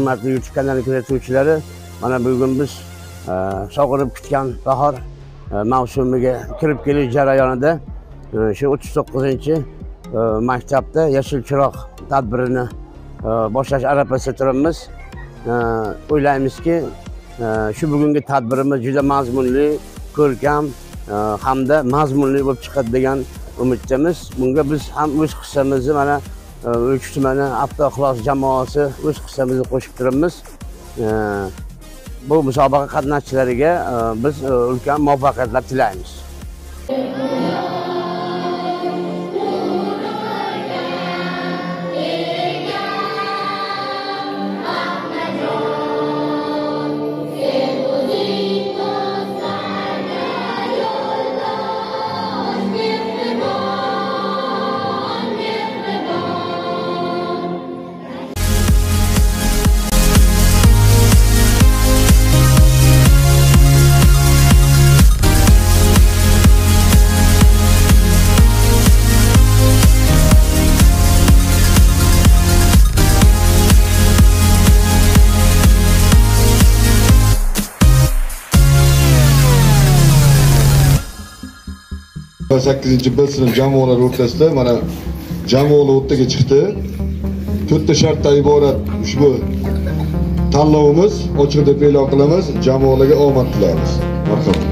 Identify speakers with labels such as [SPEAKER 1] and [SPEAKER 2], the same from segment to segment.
[SPEAKER 1] hurmatli YouTube kanali kuzatuvchilari, mana bugun biz sog'inib kutgan bahor mavsumiga kirib kelish jarayonida shu 39-maktabda Yashil chiroq tadbirini boshlash arafasida turibmiz. O'ylaymizki, shu bugungi tadbirimiz juda mazmunli, ko'rkam hamda mazmunli bo'lib chiqadi degan umiddamiz. Bunga biz ham o'z hissamizni mana Ulk tumani Avtoixlos jamoasi o'z hissamizni qo'shib turibmiz. Bu musobaqa qatnashchilariga biz ulkan muvaffaqiyatlar tilaymiz.
[SPEAKER 2] Sakkizinchi B sinf jamoalar o'rtasida mana jamoalar o'rtaga chiqdi. 4 ta shartdan iborat ushbu tanlovimiz ochiq deb e'lon qilamiz. Jamoalarga omad tilaymiz. Marhamat.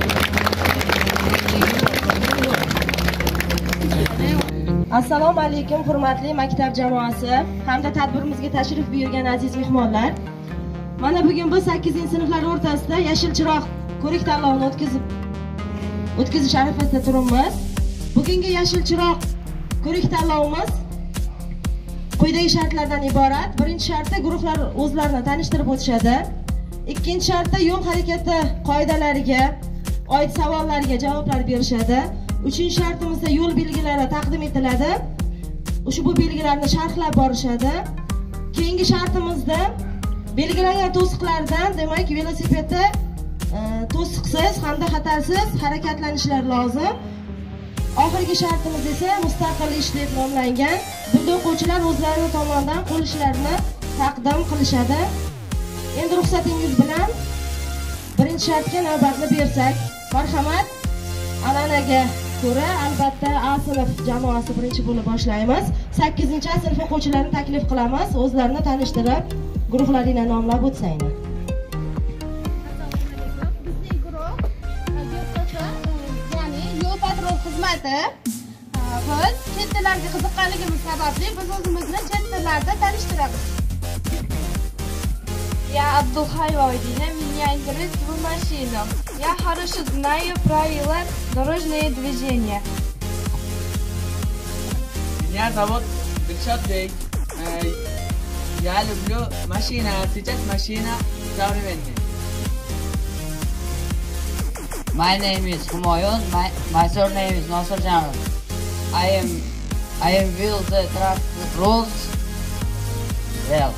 [SPEAKER 3] Assalomu alaykum hurmatli maktab jamoasi hamda tadbirimizga tashrif buyurgan aziz mehmonlar. Mana bugun biz 8-sinflar o'rtasida Yashil chiroq ko'rik tanlovini o'tkazish arafasida turibmiz. Bugungi Yashil chiroq ko'rik tanlovimiz quyidagi shartlardan iborat. Birinchi shartda guruhlar o'zlarini tanishtirib o'tishadi. Ikkinchi shartda yo'l harakati qoidalariga oid savollarga javoblar berishadi. Uchinchi shartimizda yo'l belgilari taqdim etiladi. Ushbu belgilarni sharhlab borishadi. Keyingi shartimizda belgilangan to'siqlardan, demak, velosipedda to'siqsiz hamda xatarsiz harakatlanishlar lozim. Oxirgi shartimiz esa mustaqil ish deb nomlangan. Bunda o'quvchilar o'zlari tomonidan qo'l ishlarini taqdim qilishadi. Endi ruxsatingiz bilan birinchi shartga navbatni bersak, marhamat. An'anaga ko'ra albatta A sinf jamoasi birinchi bo'lib boshlaymiz. 8-sinf o'quvchilarini taklif qilamiz, o'zlarini tanishtirib, guruhlaringni nomlab o'tsanglar.
[SPEAKER 4] Xizmati. Biz chet tillarga qiziqqanligimiz sababli biz o'zimizni chet tillarda tanishtiramiz.
[SPEAKER 5] Я Абдулхаева, меня интересует машина. Я хорошо знаю правила дорожного движения.
[SPEAKER 6] Меня зовут Дилшод Бек. Я люблю машина. Сейчас машина современная.
[SPEAKER 7] My name is Humayun. My surname is Nasser Jamil. I am will the traffic rules well.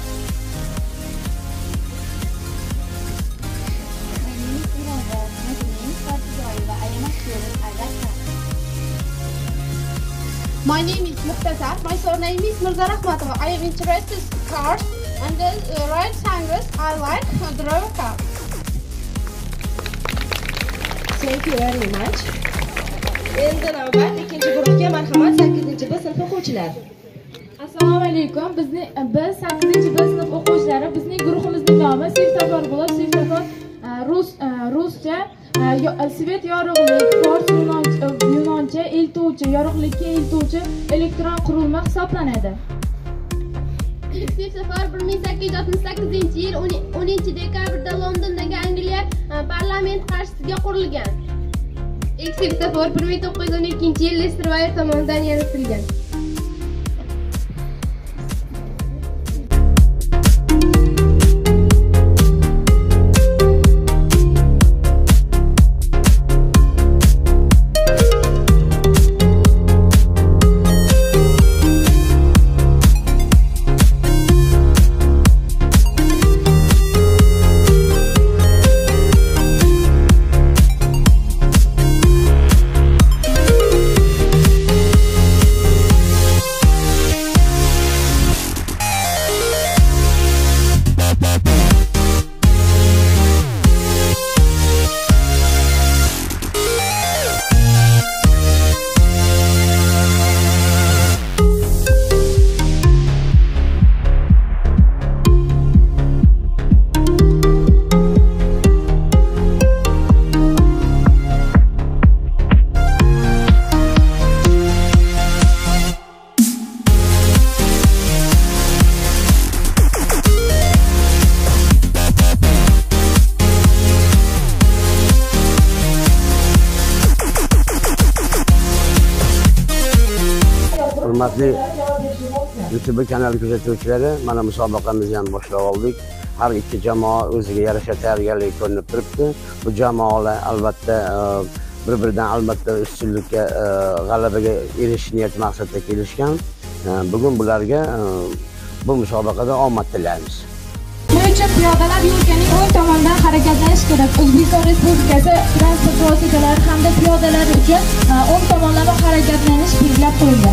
[SPEAKER 4] My name is Muqtasar. My surname is Mirza Rahmatova. I am interested in cars and ride sangers. I like to drive a car.
[SPEAKER 3] Thank you very much. Endi navbat ikkinchi guruhga, marhamat, 8-B sinf o'quvchilari.
[SPEAKER 8] Assalomu alaykum. Biz 8-B sinf o'quvchilari, bizning guruhimizning nomi Svetofor bo'lib, Svetofor ruscha svet yorug'lik, fors yunoncha eltuvchi, yorug'likka eltuvchi elektron qurilma hisoblanadi.
[SPEAKER 4] İlk Svetofor 1868-yil 10-dekabrda Londondagi Angliya parlament qarshisiga qurilgan. İlk Svetofor 1912-yil Lester Wire tomonidan yaratilgan.
[SPEAKER 1] Hurmatli YouTube kanali kuzatuvchilari, mana musobaqamizni ham boshlab oldik. Har ikki jamoa o'ziga yarasha tayyorgarlik ko'rinib turibdi. Bu jamoalar albatta bir-biridan albatta ustunlikka, g'alabaga erishish niyat maqsadida kelishgan. Bugun bularga bu musobaqada omad tilaymiz.
[SPEAKER 8] bo'yicha piyodalar yo'lkaning o'ng tomonidan harakatlanish kerak. O'zbekiston Respublikasi transport vositalari hamda piyodalar uchun o'ng tomonlama harakatlanish belgilab qo'yilgan.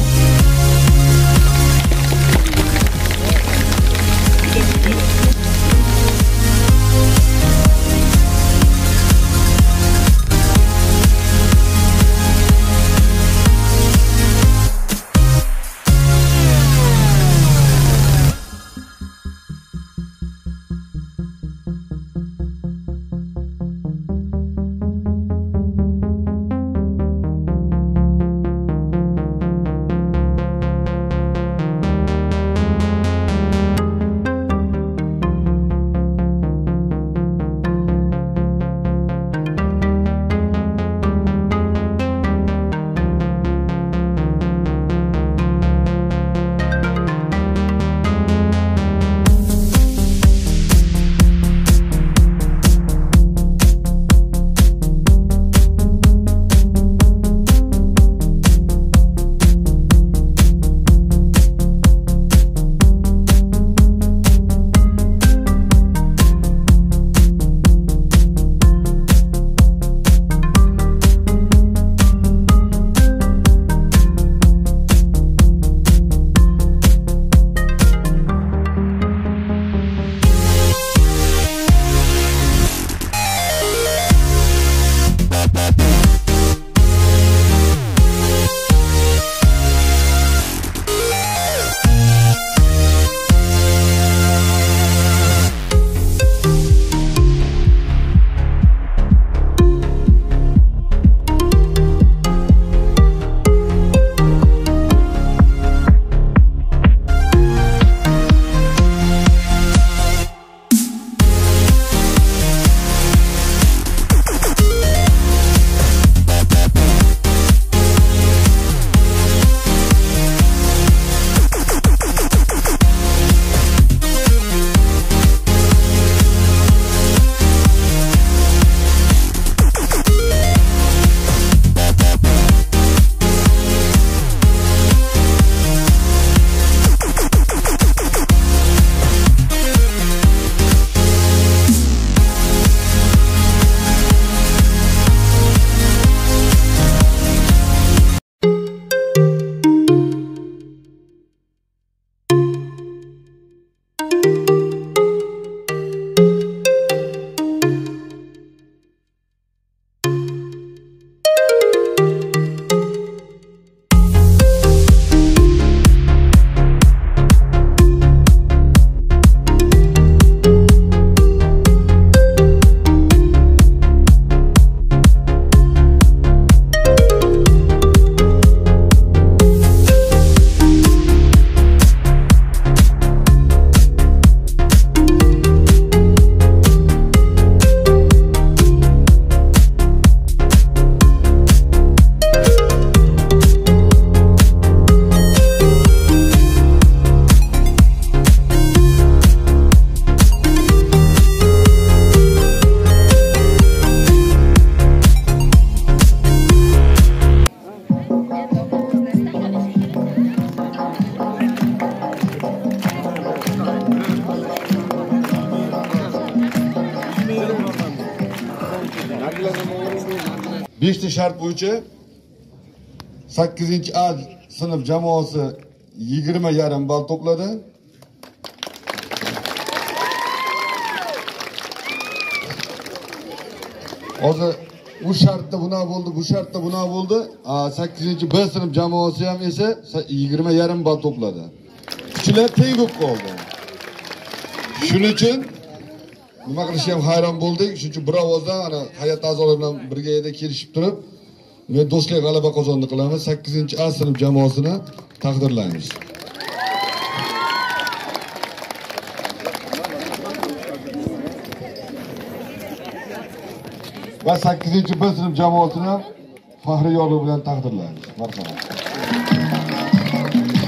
[SPEAKER 2] Beşli şart bo'yicha 8-A sınıf jamoasi 20,5 ball to'pladi. Hozir bu şartda buna bo'ldi, bu şartda buna bo'ldi. 8-B sınıf jamoasi ham esa 20,5 ball to'pladi. Kuchlar teng bo'lib qoldi. Shuning uchun nima qilishga ham hayron bo'ldik. Shuning uchun bir ovozdan ana hay'at a'zolari bilan birga edi kelishib turib, men do'stlik g'alaba qozondi qilamiz. 8-A sınıf jamoasini taqdirlaymiz. Va 8-B sınıf jamoasini faxriy yorliq bilan taqdirlaymiz. Marhamat.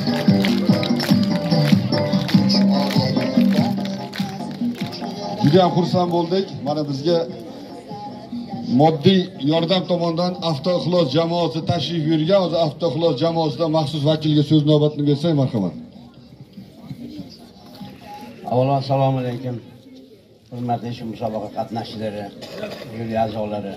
[SPEAKER 2] juda ham xursand bo'ldik. Mana bizga moddiy yordam tomonidan Avtoixlos jamoasi tashrif buyurgan. O'zi Avtoixlos jamoasidan maxsus vakilga so'z navbatini bersak, marhamat.
[SPEAKER 1] Avvalo assalomu alaykum. Hurmatli shu musobaqa qatnashchilari, juri a'zolari.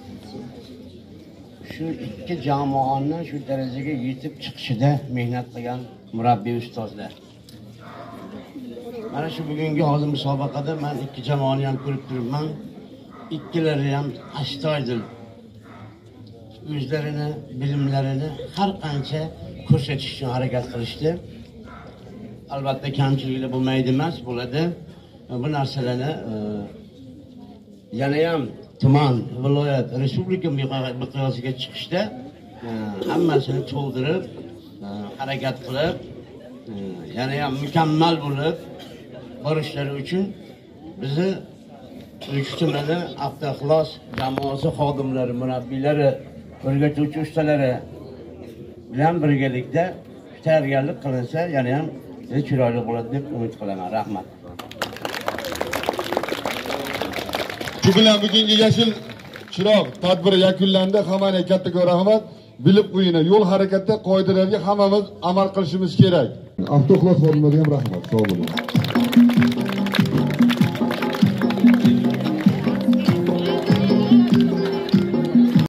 [SPEAKER 1] Shu ikki jamoani shu darajaga yetib chiqishida mehnat qilgan murabbiy ustozlar. Mana shu bugungi hozir musobaqada men ikki jamoani ham ko'rib turibman. İkkilari ham astoydil o'zlarini, bilimlarini har qancha ko'rsatish uchun harakat qilishdi. Albatta kamchiliklar bo'lmaydi emas, bo'ladi. Bu narsalarni yana ham tuman, viloyat, respublika miqyosiga chiqishda hammasini to'ldirib, harakat qilib, yana ham mukammal bo'lib borishlari uchun bizni Uyqu tumani Avtoixlos jamoasi xodimlari, murabbiylari, o'rgatuvchi ustalari bilan birgalikda tayyorgarlik qilinsa, yana ham chiroyli bo'ladi deb umid qilaman. Rahmat.
[SPEAKER 2] Shu bilan bugungi yashil chiroq tadbiri yakunlandi. Hammaga katta rahmat. Bilib qo'yinglar, yo'l harakati qoidalariga hammamiz amal qilishimiz kerak. Avtoixlos xodimlariga ham rahmat. Sog' bo'ling.